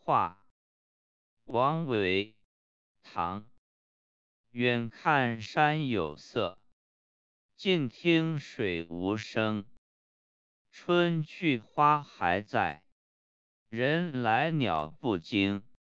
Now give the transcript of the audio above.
画，王维，唐。远看山有色，近听水无声。春去花还在，人来鸟不惊。